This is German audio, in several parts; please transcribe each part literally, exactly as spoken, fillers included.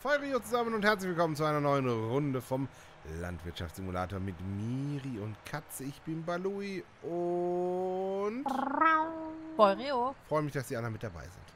Feurio zusammen und herzlich willkommen zu einer neuen Runde vom Landwirtschaftssimulator mit Miri und Katze. Ich bin Balui und Feurio. freue mich, dass die anderen mit dabei sind.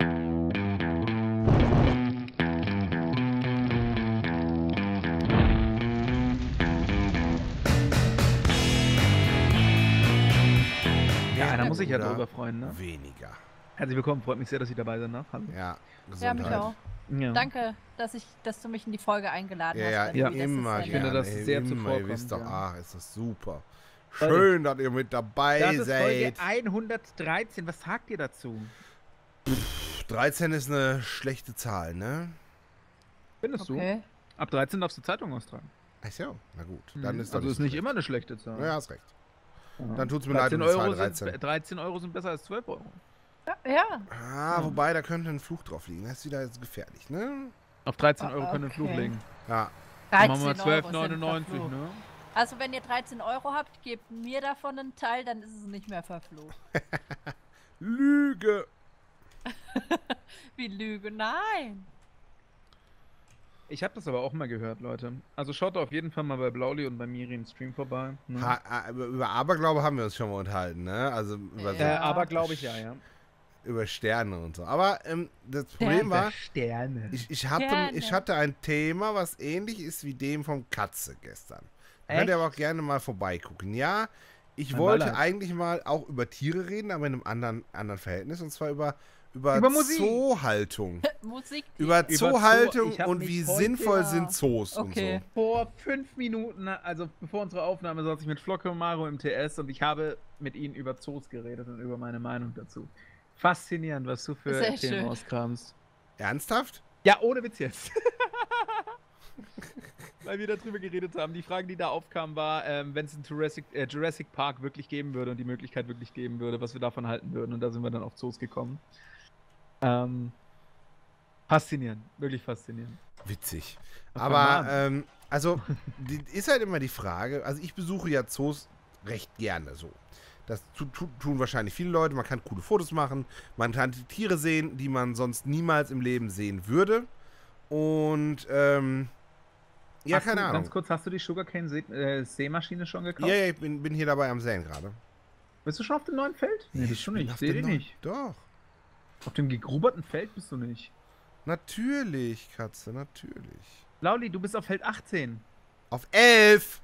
Ja, einer muss sich ja darüber freuen, ne? Weniger. Herzlich willkommen, freut mich sehr, dass Sie dabei sind, ne? Hallo. Ja, Ja, Gesundheit. mich auch. Ja. Danke, dass, ich, dass du mich in die Folge eingeladen Ja, hast. ja, Balui. ja. Das immer ist Ich sehr finde gerne. das sehr immer, zuvorkommend, ihr wisst doch, ja. ach, ist das super. Leute, Schön, dass ihr mit dabei Das ist Folge seid. hundertdreizehn, was sagt ihr dazu? dreizehn ist eine schlechte Zahl, ne? Findest Okay. du? Ab dreizehn darfst du Zeitung austragen. Ach so, na gut. Dann Mhm. ist doch also ist so nicht schlecht. immer eine schlechte Zahl. Ja, hast recht. Ja. Dann tut's mir leid, dreizehn um die Zahl Euro dreizehn. sind, dreizehn Euro sind besser als zwölf Euro. Ja, ja. Ah, wobei, da könnte ein Fluch drauf liegen. Das ist wieder jetzt gefährlich, ne? Auf dreizehn Ah, Euro können wir Fluch okay. legen. Ja. Dann machen wir dreizehn zwölf Euro sind neunundneunzig, verflucht. ne? Also wenn ihr dreizehn Euro habt, gebt mir davon einen Teil, dann ist es nicht mehr verflucht. Lüge. Wie Lüge, nein. Ich habe das aber auch mal gehört, Leute. Also schaut auf jeden Fall mal bei Blauli und bei Miri im Stream vorbei. Ne? Ha, ah, über, über Aberglaube haben wir uns schon mal unterhalten, ne? Also über, so, äh, Ja. aber glaube ich ja, ja. über Sterne und so. Aber ähm, das Problem war, Sterne. ich, ich, hatte, Sterne. ich hatte ein Thema, was ähnlich ist wie dem vom Katze gestern. Da könnt Echt? ihr aber auch gerne mal vorbeigucken. Ja, ich Mein wollte Beileid. eigentlich mal auch über Tiere reden, aber in einem anderen, anderen Verhältnis. Und zwar über, über, Über Musik. Zoohaltung. Musik. Über Über Zoo- Zoohaltung ich hab und mich wie heute- sinnvoll Ja. sind Zoos Okay. und so. Vor fünf Minuten, also bevor unsere Aufnahme, saß ich mit Flocke und Maro im T S und ich habe mit ihnen über Zoos geredet und über meine Meinung dazu. Faszinierend, was du für Sehr Themen schön. auskramst. Ernsthaft? Ja, ohne Witz jetzt. Weil wir darüber geredet haben. Die Frage, die da aufkam, war, ähm, wenn es einen Jurassic, äh, Jurassic Park wirklich geben würde und die Möglichkeit wirklich geben würde, was wir davon halten würden. Und da sind wir dann auf Zoos gekommen. Ähm, faszinierend, wirklich faszinierend. Witzig. Ach, Aber, Mann. ähm, also, die, ist halt immer die Frage, also ich besuche ja Zoos recht gerne so. Das tu, tu, tun wahrscheinlich viele Leute, man kann coole Fotos machen, man kann die Tiere sehen, die man sonst niemals im Leben sehen würde. Und, ähm, ja, Hast keine du, Ahnung. Ganz kurz, hast du die Sugarcane See, äh, Seemaschine schon gekauft? Ja, ja, ich bin, bin hier dabei am Säen gerade. Bist du schon auf dem neuen Feld? Nee, bist du bin nicht. Ich auf sehe dem dich neuen- nicht. Doch. Auf dem gegruberten Feld bist du nicht. Natürlich, Katze, natürlich. Lauli, du bist auf Feld achtzehn. Auf elf!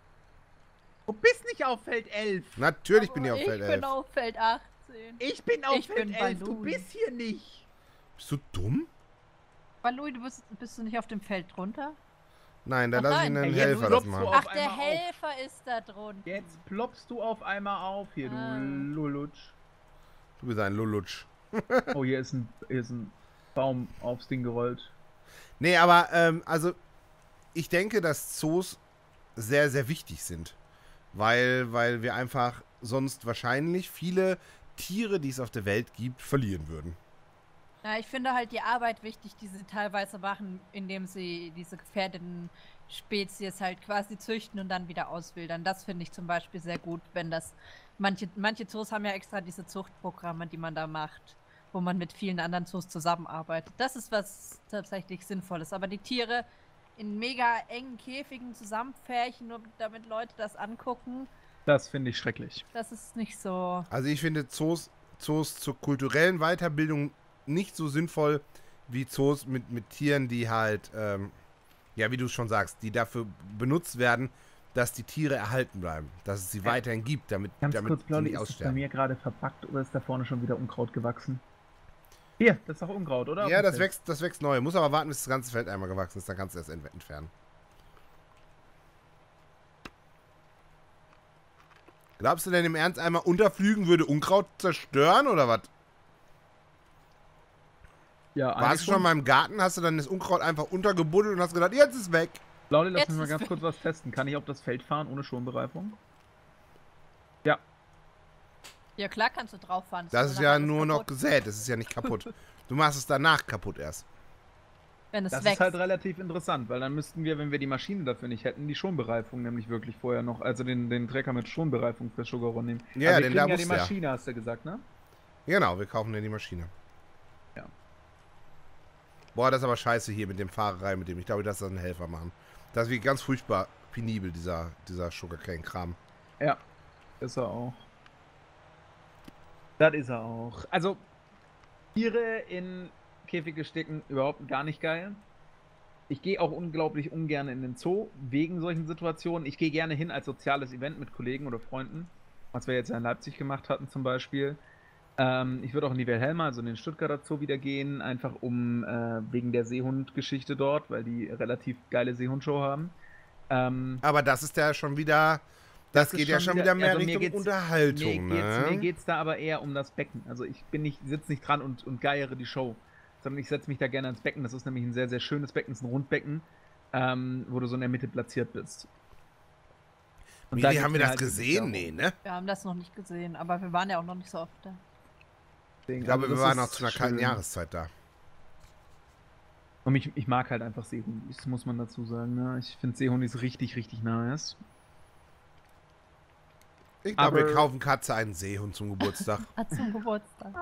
Du bist nicht auf Feld elf. Natürlich bin ich Aber auf Feld Ich elf. bin auf Feld achtzehn. Ich bin auf Ich Feld bin elf. Du Balloon. bist hier nicht. Bist du dumm? Balui, du bist, bist du nicht auf dem Feld drunter? Nein, da Ach lasse ich nein. einen Ey, jetzt Helfer das klopfst du machen. auf Ach, der einmal auf. Helfer ist da drunter. Jetzt ploppst du auf einmal auf hier, du Ah. Lulutsch. Du bist ein Lulutsch. Oh, hier ist ein, hier ist ein Baum aufs Ding gerollt. Nee, aber, ähm, also, ich denke, dass Zoos sehr, sehr wichtig sind. Weil, weil wir einfach sonst wahrscheinlich viele Tiere, die es auf der Welt gibt, verlieren würden. Ja, ich finde halt die Arbeit wichtig, die sie teilweise machen, indem sie diese gefährdeten Spezies halt quasi züchten und dann wieder auswildern. Das finde ich zum Beispiel sehr gut, wenn das. Manche, manche Zoos haben ja extra diese Zuchtprogramme, die man da macht, wo man mit vielen anderen Zoos zusammenarbeitet. Das ist was tatsächlich Sinnvolles. Aber die Tiere in mega engen Käfigen zusammenpferchen, nur damit Leute das angucken, Das finde ich schrecklich. das ist nicht so. Also ich finde Zoos, Zoos zur kulturellen Weiterbildung nicht so sinnvoll wie Zoos mit, mit Tieren, die halt, ähm, ja, wie du es schon sagst, die dafür benutzt werden, dass die Tiere erhalten bleiben. Dass es sie weiterhin gibt, damit, Ganz damit kurz, sie Blauli, nicht ist das bei aussterben. mir gerade verbackt oder ist da vorne schon wieder Unkraut gewachsen? Hier, das ist doch Unkraut, oder? Ja, Auf dem das Feld. wächst, das wächst neu. Muss aber warten, bis das ganze Feld einmal gewachsen ist, dann kannst du es ent- entfernen. Glaubst du denn im Ernst, einmal unterflügen würde Unkraut zerstören oder was? Ja, Warst eigentlich du schon mal im Garten, hast du dann das Unkraut einfach untergebuddelt und hast gedacht, jetzt ist weg. Blauli, lass Jetzt mich mal ist ganz weg. kurz was testen. Kann ich auf das Feld fahren ohne Schonbereifung? Ja. Ja, klar kannst du drauf fahren. Das ist ist nur ja alles nur noch kaputt, gesät, das ist ja nicht kaputt. Du machst es danach kaputt erst. wenn es Das wächst. ist halt relativ interessant, weil dann müssten wir, wenn wir die Maschine dafür nicht hätten, die Schonbereifung nämlich wirklich vorher noch, also den, den Trecker mit Schonbereifung für Sugarron nehmen. Ja, Aber wir denn kriegen da ja die musst du ja. Maschine, hast du gesagt, ne? Genau, wir kaufen dir die Maschine. Boah, das ist aber scheiße hier mit dem Fahrerei, mit dem. Ich glaube, das ist ein Helfer machen. Das ist wirklich ganz furchtbar penibel, dieser, dieser Sugarcane-Kram. Ja, ist er auch. Das ist er auch. Also, Tiere in Käfige stecken, überhaupt gar nicht geil. Ich gehe auch unglaublich ungern in den Zoo, wegen solchen Situationen. Ich gehe gerne hin als soziales Event mit Kollegen oder Freunden, was wir jetzt in Leipzig gemacht hatten zum Beispiel. Ähm, ich würde auch in die Wilhelma, also in den Stuttgarter Zoo wieder gehen, einfach um, äh, wegen der Seehund-Geschichte dort, weil die relativ geile Seehundshow haben. Ähm, Aber das ist ja schon wieder, das, Das ist geht ja schon schon wieder- wieder mehr also mir Richtung geht's- Unterhaltung, Mir geht's, ne? mir geht's da aber eher um das Becken. Also ich bin nicht, sitze nicht dran und, und geiere die Show, sondern ich setze mich da gerne ins Becken. Das ist nämlich ein sehr, sehr schönes Becken, es ist ein Rundbecken, ähm, wo du so in der Mitte platziert bist. Und Wie, da haben geht's wir mir das halt wirklich gesehen? darum. Nee, ne? Wir haben das noch nicht gesehen, aber wir waren ja auch noch nicht so oft da. Deswegen, Ich glaube, also wir das waren ist auch zu einer kalten schön. Jahreszeit da. Und ich, ich mag halt einfach Seehundis, das muss man dazu sagen. Ne? Ich finde Seehundis richtig, richtig nice. Ich glaube, wir Aber- kaufen Katze einen Seehund zum Geburtstag. Ah, zum Geburtstag.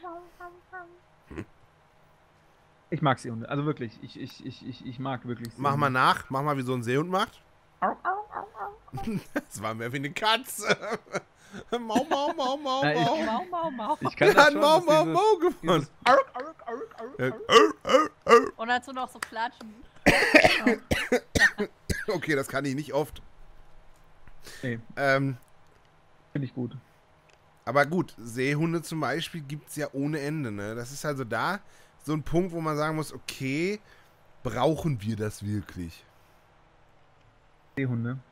Ich mag Seehunde, also wirklich. Ich, ich, ich, ich, ich mag wirklich Seehunde. Mach mal nach, mach mal, wie so ein Seehund macht. Das war mehr wie eine Katze. Mau, mau, mau, mau, Ja, ich- mau. Mau, mau, mau. Ich kann Der das hat schon, mau, dass mau, dieses- mau gemacht. dieses Arg, arg, arg, arg, Ja, arg. au, au, au. Und dazu noch so klatschen. Okay, das kann ich nicht oft. Nee, Ähm, finde ich gut. aber gut, Seehunde zum Beispiel gibt es ja ohne Ende, ne? Das ist also da so ein Punkt, wo man sagen muss, okay, brauchen wir das wirklich? Seehunde.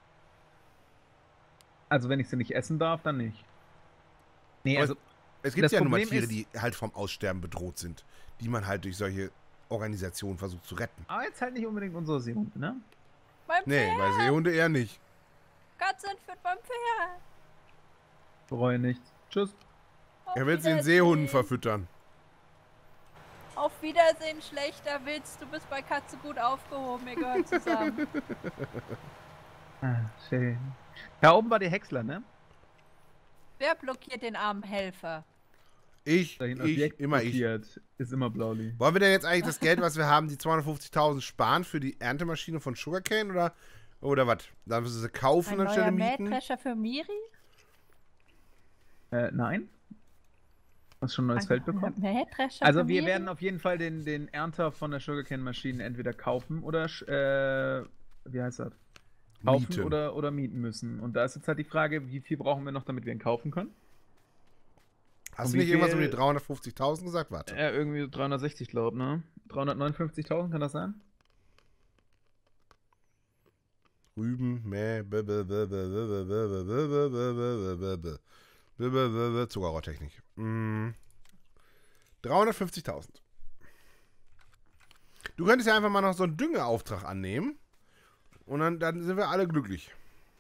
Also wenn ich sie nicht essen darf, dann nicht. Nee, Aber also Es gibt Das ja nun mal Problem Tiere, ist- die halt vom Aussterben bedroht sind, die man halt durch solche Organisationen versucht zu retten. aber jetzt halt nicht unbedingt unsere Seehunde, ne? Beim Nee, Pferd. bei Seehunde eher nicht. Katze entführt beim Pferd. Bereue nichts. Tschüss. Auf Er will den Wiedersehen. Seehunden verfüttern. Auf Wiedersehen, schlechter Witz. Du bist bei Katze gut aufgehoben. Wir gehören zusammen. Ah, schön. Da oben war der Häcksler, ne? Wer blockiert den armen Helfer? Ich, Da hinten ich, Objekt immer ich. blockiert. Ist immer Blauli. Wollen wir denn jetzt eigentlich das Geld, was wir haben, die zweihundertfünfzigtausend sparen für die Erntemaschine von Sugarcane oder, oder was? Dann müssen sie kaufen Ein anstelle neuer mieten? Mähdrescher für Miri? Äh, nein? Hast schon ein neues Feld bekommen? Mähdrescher Also für wir Miri? werden auf jeden Fall den, den Ernter von der Sugarcane-Maschine entweder kaufen oder, sch- äh, wie heißt das? Kaufen Mieten. oder, oder mieten müssen. Und da ist jetzt halt die Frage, wie viel brauchen wir noch, damit wir ihn kaufen können? Hast Und du wie nicht irgendwas um viel- die dreihundertfünfzigtausend gesagt? Warte. Ja, irgendwie so dreihundertsechzig, glaube ich, ne? dreihundertneunundfünfzigtausend, kann das sein? Rüben, Mäh, b- b- b- b- b- b- b- b- b- b- b- b- b- b- b- b- b- Zuckerrohrtechnik. Mm. dreihundertfünfzigtausend. Du könntest ja einfach mal noch so einen Düngeauftrag annehmen. Und dann, dann sind wir alle glücklich.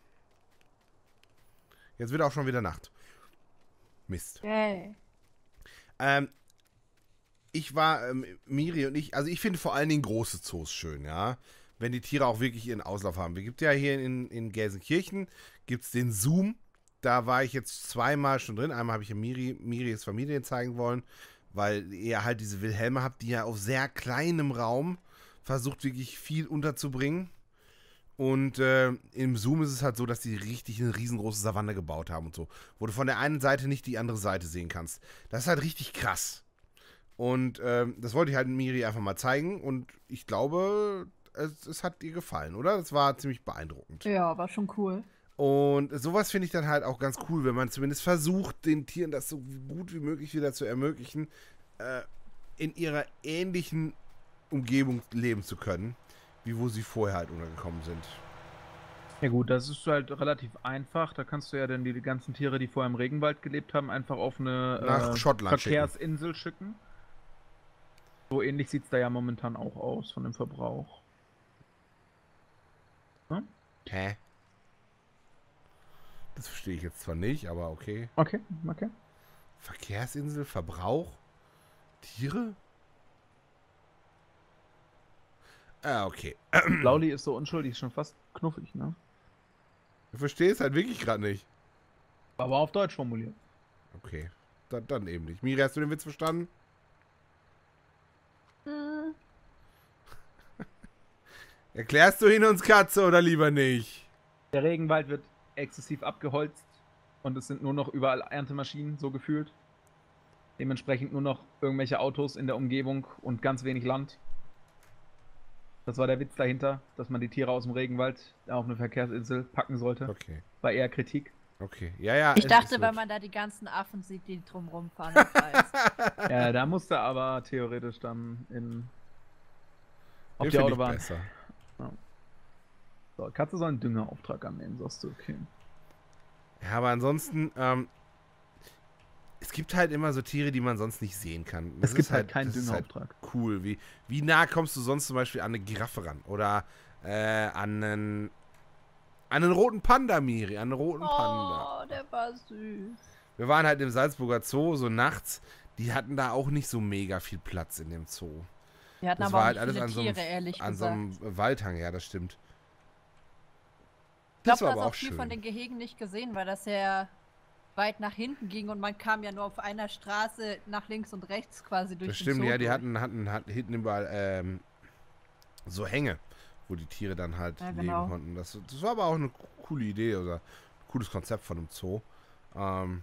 Jetzt wird auch schon wieder Nacht. Mist. Yay. Ähm, ich war, ähm, Miri und ich, also ich finde vor allen Dingen große Zoos schön, ja. Wenn die Tiere auch wirklich ihren Auslauf haben. Es gibt ja hier in, in Gelsenkirchen, gibt es den Zoom. Da war ich jetzt zweimal schon drin. Einmal habe ich ja Miri, Miris Familie zeigen wollen, weil ihr halt diese Wilhelme habt, die ja auf sehr kleinem Raum versucht, wirklich viel unterzubringen. Und äh, im Zoom ist es halt so, dass die richtig eine riesengroße Savanne gebaut haben und so. Wo du von der einen Seite nicht die andere Seite sehen kannst. Das ist halt richtig krass. Und ähm, das wollte ich halt Miri einfach mal zeigen. Und ich glaube, es, es hat ihr gefallen, oder? Das war ziemlich beeindruckend. Ja, war schon cool. Und sowas finde ich dann halt auch ganz cool, wenn man zumindest versucht, den Tieren das so gut wie möglich wieder zu ermöglichen, äh, in ihrer ähnlichen Umgebung leben zu können, wie wo sie vorher halt untergekommen sind. Ja gut, das ist halt relativ einfach. Da kannst du ja dann die, die ganzen Tiere, die vorher im Regenwald gelebt haben, einfach auf eine Nach äh, Schottland Verkehrsinsel schicken. So ähnlich sieht es da ja momentan auch aus von dem Verbrauch. Hm? Hä? Das verstehe ich jetzt zwar nicht, aber okay. Okay, okay. Verkehrsinsel, Verbrauch, Tiere? Ah, okay. Blauli ist so unschuldig, ist schon fast knuffig, ne? Ich verstehe es halt wirklich gerade nicht. Aber auf Deutsch formuliert. Okay, dann, dann eben nicht. Miri, hast du den Witz verstanden? Hm, Erklärst du ihn uns, Katze, oder lieber nicht? Der Regenwald wird exzessiv abgeholzt und es sind nur noch überall Erntemaschinen, so gefühlt. Dementsprechend nur noch irgendwelche Autos in der Umgebung und ganz wenig Land. Das war der Witz dahinter, dass man die Tiere aus dem Regenwald auf eine Verkehrsinsel packen sollte. Okay. War eher Kritik. Okay. Ja, ja. Ich es dachte, ist weil gut. man da die ganzen Affen sieht, die drumrum fahren. im Kreis. Ja, da musste aber theoretisch dann in auf Den die find ich Autobahn. besser. So, Katze soll einen Düngerauftrag annehmen, sagst du, okay. Ja, aber ansonsten, ähm, es gibt halt immer so Tiere, die man sonst nicht sehen kann. Das Es gibt ist halt keinen das ist halt Düngerauftrag. cool. Wie, wie nah kommst du sonst zum Beispiel an eine Giraffe ran? Oder äh, an einen, an einen roten Panda, Miri, an einen roten Panda. Oh, der war süß. Wir waren halt im Salzburger Zoo, so nachts. Die hatten da auch nicht so mega viel Platz in dem Zoo. Wir hatten Das aber war auch halt nicht alles viele an so Tiere, einem, ehrlich an so gesagt. einem Waldhang, ja, das stimmt. Ich glaube, Das war du aber hast auch auch viel schön. von den Gehegen nicht gesehen, weil das sehr weit nach hinten ging und man kam ja nur auf einer Straße nach links und rechts quasi durch Das den stimmt, Zoo ja, die durch. hatten, hatten, hatten hinten überall ähm, so Hänge, wo die Tiere dann halt Ja, leben genau. konnten. Das, das war aber auch eine coole Idee oder ein cooles Konzept von einem Zoo. Ähm,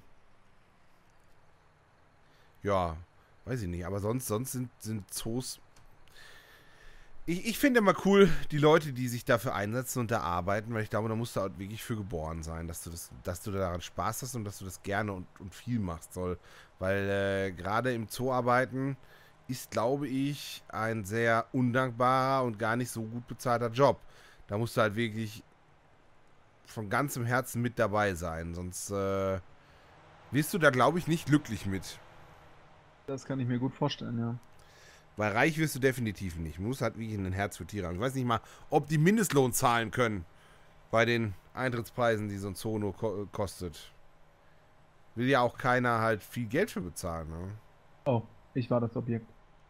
ja, weiß ich nicht, aber sonst, sonst sind, sind Zoos. Ich, ich finde immer cool, die Leute, die sich dafür einsetzen und da arbeiten, weil ich glaube, da musst du auch wirklich für geboren sein, dass du das, dass du daran Spaß hast und dass du das gerne und, und viel machst soll. Weil äh, gerade im Zoo arbeiten ist, glaube ich, ein sehr undankbarer und gar nicht so gut bezahlter Job. Da musst du halt wirklich von ganzem Herzen mit dabei sein, sonst äh, wirst du da, glaube ich, nicht glücklich mit. Das kann ich mir gut vorstellen, ja. Weil reich wirst du definitiv nicht. Man muss halt wirklich ein Herz für Tiere haben. Ich weiß nicht mal, ob die Mindestlohn zahlen können bei den Eintrittspreisen, die so ein Zoo nur ko kostet. Will ja auch keiner halt viel Geld für bezahlen. Ne? Oh, ich war das Objekt.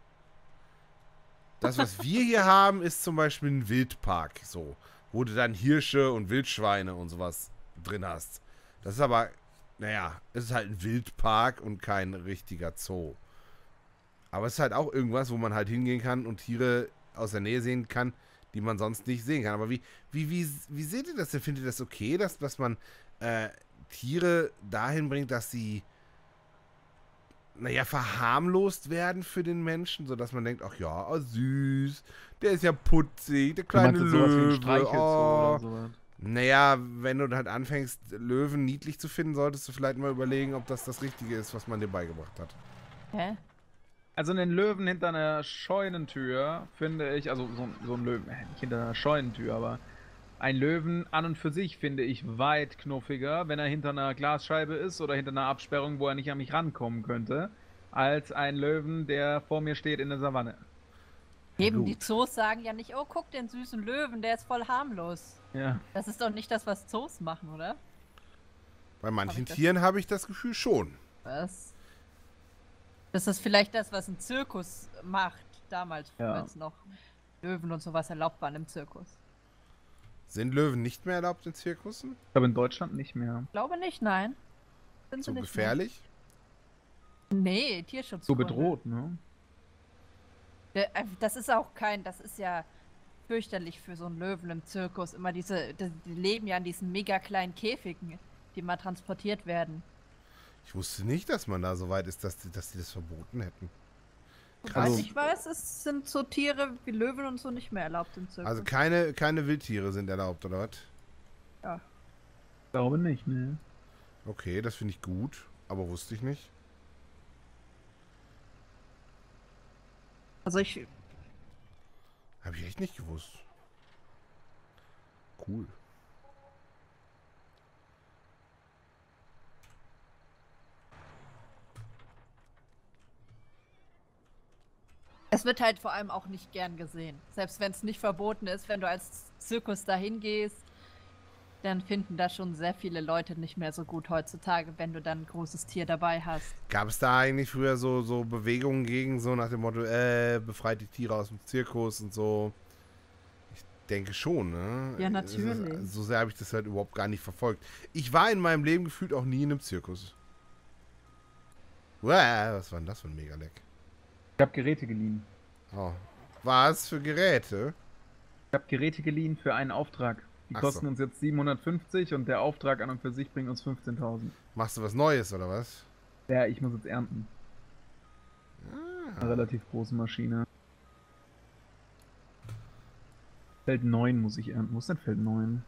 Das, was wir hier haben, ist zum Beispiel ein Wildpark. So, wo du dann Hirsche und Wildschweine und sowas drin hast. Das ist aber, naja, es ist halt ein Wildpark und kein richtiger Zoo. Aber es ist halt auch irgendwas, wo man halt hingehen kann und Tiere aus der Nähe sehen kann, die man sonst nicht sehen kann. Aber wie, wie, wie, wie seht ihr das denn? Findet ihr das okay, dass, dass man äh, Tiere dahin bringt, dass sie, naja, verharmlost werden für den Menschen, sodass man denkt, ach ja, oh, süß, der ist ja putzig, der kleine du meinst sowas wie ein Löwe. Streichelzoo Oh. oder sowas? Naja, wenn du halt anfängst, Löwen niedlich zu finden, solltest du vielleicht mal überlegen, ob das das Richtige ist, was man dir beigebracht hat. Hä? Also einen Löwen hinter einer Scheunentür finde ich, also so, so ein Löwen, äh, nicht hinter einer Scheunentür, aber ein Löwen an und für sich finde ich weit knuffiger, wenn er hinter einer Glasscheibe ist oder hinter einer Absperrung, wo er nicht an mich rankommen könnte, als ein Löwen, der vor mir steht in der Savanne. Eben, gut. die Zoos sagen ja nicht, oh, guck den süßen Löwen, der ist voll harmlos. Ja. Das ist doch nicht das, was Zoos machen, oder? Bei manchen Hab ich das- Tieren habe ich das Gefühl schon. Was? Das ist vielleicht das, was ein Zirkus macht, damals, Ja. als noch Löwen und sowas erlaubt waren im Zirkus. Sind Löwen nicht mehr erlaubt in Zirkussen? Ich glaube in Deutschland nicht mehr. Ich glaube nicht, nein. Sind So sie nicht gefährlich? Mehr. Nee, Tierschutz. So bedroht, ne? Der- äh, Das ist auch kein, das ist ja fürchterlich für so einen Löwen im Zirkus. Immer diese, die, die leben ja in diesen mega kleinen Käfigen, die mal transportiert werden. Ich wusste nicht, dass man da so weit ist, dass die, dass die das verboten hätten. Soweit Also- ich weiß, es sind so Tiere wie Löwen und so nicht mehr erlaubt im Zirkus. Also keine, keine Wildtiere sind erlaubt, oder was? ja. Ich glaube nicht, ne? Okay, das finde ich gut, aber wusste ich nicht. Also ich, Habe ich echt nicht gewusst. Cool. es wird halt vor allem auch nicht gern gesehen. Selbst wenn es nicht verboten ist, wenn du als Zirkus dahin gehst, dann finden das schon sehr viele Leute nicht mehr so gut heutzutage, wenn du dann ein großes Tier dabei hast. Gab es da eigentlich früher so, so Bewegungen gegen, so nach dem Motto, äh, befreit die Tiere aus dem Zirkus und so? Ich denke schon, ne? Ja, Es ist- natürlich. So sehr habe ich das halt überhaupt gar nicht verfolgt. Ich war in meinem Leben gefühlt auch nie in einem Zirkus. Uah, was war denn das für ein Megaleck? Ich habe Geräte geliehen. Oh. Was für Geräte? Ich habe Geräte geliehen für einen Auftrag. Die Ach kosten so. uns jetzt siebenhundertfünfzig und der Auftrag an und für sich bringt uns fünfzehntausend. Machst du was Neues, oder was? Ja, ich muss jetzt ernten. Ah. Eine relativ große Maschine. Feld neun muss ich ernten. Wo ist denn Feld neun?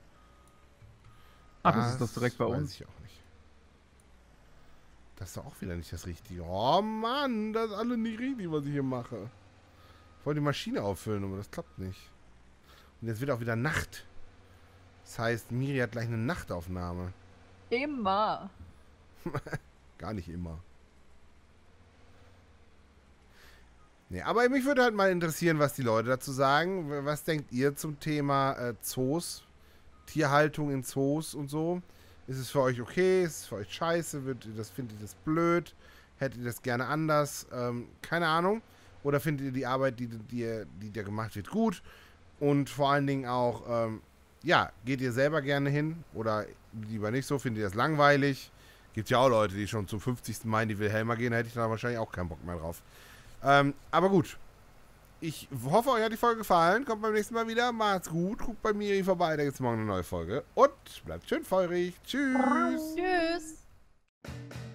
Ah, das ist das direkt bei weiß uns. ich auch nicht. Das ist doch auch wieder nicht das Richtige. Oh Mann, das ist alles nicht richtig, was ich hier mache. Ich wollte die Maschine auffüllen, aber das klappt nicht. Und jetzt wird auch wieder Nacht. Das heißt, Miri hat gleich eine Nachtaufnahme. Immer. Gar nicht immer. Nee, aber mich würde halt mal interessieren, was die Leute dazu sagen. Was denkt ihr zum Thema äh, Zoos? Tierhaltung in Zoos und so? Ist es für euch okay? Ist es für euch scheiße? Wird ihr das, findet ihr das blöd? Hättet ihr das gerne anders? Ähm, keine Ahnung. Oder findet ihr die Arbeit, die, die, die da gemacht wird, gut? Und vor allen Dingen auch, ähm, ja, geht ihr selber gerne hin? Oder lieber nicht so? Findet ihr das langweilig? Gibt ja auch Leute, die schon zum fünfzigsten Mal in die Wilhelma gehen. Da hätte ich da wahrscheinlich auch keinen Bock mehr drauf. Ähm, aber gut. Ich hoffe, euch hat die Folge gefallen. Kommt beim nächsten Mal wieder. Macht's gut. Guckt bei Miri vorbei. Da gibt's morgen eine neue Folge. Und bleibt schön feurig. Tschüss. Tschüss.